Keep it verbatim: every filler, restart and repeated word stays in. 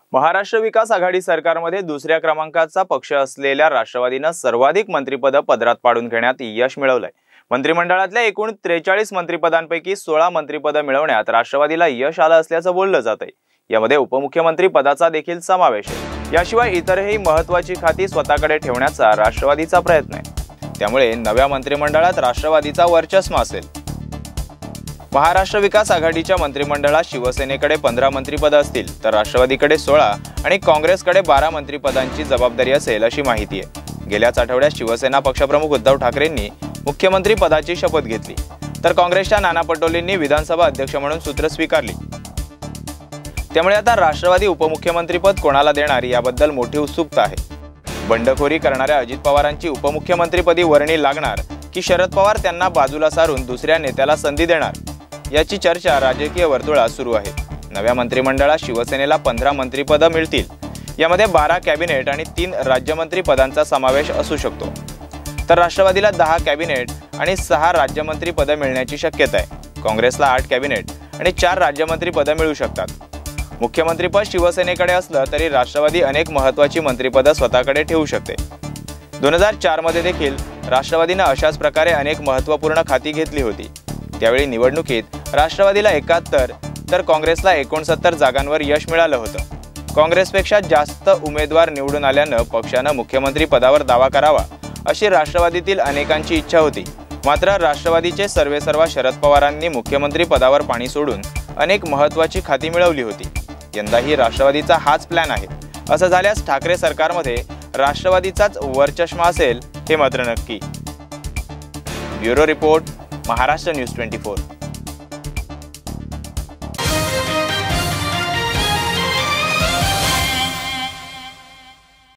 महाराष्ट्र विकास आघाडी सरकारमध्ये दुसऱ्या क्रमांकाचा पक्ष असलेल्या राष्ट्रवादीने सर्वाधिक मंत्रिपद पदरात पाडून घेण्यात यश मिळवलंय। मंत्रिमंडळातल्या एकूण त्रेचाळीस मंत्रिपदांपैकी सोळा मंत्रिपद मिळवण्यात राष्ट्रवादीला यश आलं असल्याचं बोललं जातंय। यामध्ये उपमुख्यमंत्री पदाचा देखील समावेश आहे। याशिवाय इतरही महत्त्वाची खाती स्वतःकडे ठेवण्याचा राष्ट्रवादीचा प्रयत्न आहे। त्यामुळे नव्या मंत्रिमंडळात राष्ट्रवादीचा वर्चस्व असेल। महाराष्ट्र विकास आघाडीच्या मंत्रिमंडळात शिवसेनेकडे पंधरा मंत्रिपद असतील तर राष्ट्रवादीकडे सोळा आणि काँग्रेसकडे बारा मंत्रिपदांची जबाबदारी असेल अशी माहिती आहे। गेल्याच आठवड्यात शिवसेना पक्षप्रमुख उद्धव ठाकरेंनी मुख्यमंत्री पदाची शपथ घेतली तर काँग्रेसच्या नाना पटोलेंनी विधानसभा अध्यक्ष म्हणून सूत्र स्वीकारली। त्यामुळे आता राष्ट्रवादी उपमुख्यमंत्रीपद कोणाला देणार याबद्दल मोठी उत्सुकता आहे। बंडखोरी करणाऱ्या अजित पवारांची उपमुख्यमंत्रीपदी वर्णी लागणार की शरद पवार त्यांना बाजूला सारून दुसऱ्या नेत्याला संधी देणार याची चर्चा राजकीय वर्तुळात सुरू आहे। नव्या मंत्रिमंडळात शिवसेनेला पंधरा मंत्रिपद मिळतील। यामध्ये बारा कॅबिनेट आणि तीन राज्यमंत्री पदांचा समावेश असू शकतो, तर राष्ट्रवादीला दहा कॅबिनेट आणि सहा राज्यमंत्री पद मिळण्याची शक्यता आहे। काँग्रेसला आठ कॅबिनेट आणि चार राज्यमंत्री पद मिळू शकतात। मुख्यमंत्रीपद शिवसेनेकडे असलं तरी राष्ट्रवादी अनेक महत्त्वाची मंत्रिपद स्वतःकडे ठेवू शकते। दोन हजार चार मध्ये देखील राष्ट्रवादीने अशाच प्रकारे अनेक महत्त्वपूर्ण खाती घेतली होती। त्यावेळी निवडणुकीत राष्ट्रवादीला एकाहत्तर तर काँग्रेसला एकोणसत्तर जागांवर यश मिळालं होतं। काँग्रेसपेक्षा जास्त उमेदवार निवडून आल्यानं पक्षानं मुख्यमंत्री पदावर दावा करावा अशी राष्ट्रवादीतील अनेकांची इच्छा होती। मात्र राष्ट्रवादीचे सर्वेसर्वा शरद पवारांनी मुख्यमंत्री पदावर पाणी सोडून अनेक महत्त्वाची खाती मिळवली होती। यंदाही राष्ट्रवादीचा हाच प्लॅन आहे। असं झाल्यास ठाकरे सरकारमध्ये राष्ट्रवादीचाच वर्चस्व असेल हे मात्र नक्की। ब्युरो रिपोर्ट, महाराष्ट्र न्यूज चोवीस।